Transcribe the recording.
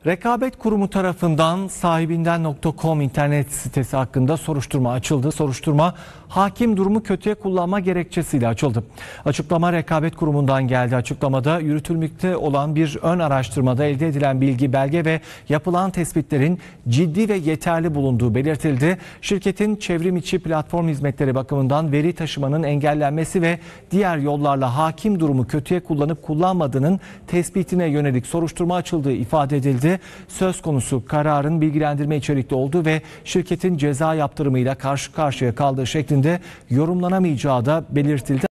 Rekabet Kurumu tarafından sahibinden.com internet sitesi hakkında soruşturma açıldı. Soruşturma hakim durumu kötüye kullanma gerekçesiyle açıldı. Açıklama Rekabet Kurumu'ndan geldi. Açıklamada yürütülmekte olan bir ön araştırmada elde edilen bilgi, belge ve yapılan tespitlerin ciddi ve yeterli bulunduğu belirtildi. Şirketin çevrim içi platform hizmetleri bakımından veri taşımanın engellenmesi ve diğer yollarla hakim durumu kötüye kullanıp kullanmadığının tespitine yönelik soruşturma açıldığı ifade edildi. Söz konusu kararın bilgilendirme içerikli olduğu ve şirketin ceza yaptırımıyla karşı karşıya kaldığı şeklinde yorumlanamayacağı da belirtildi.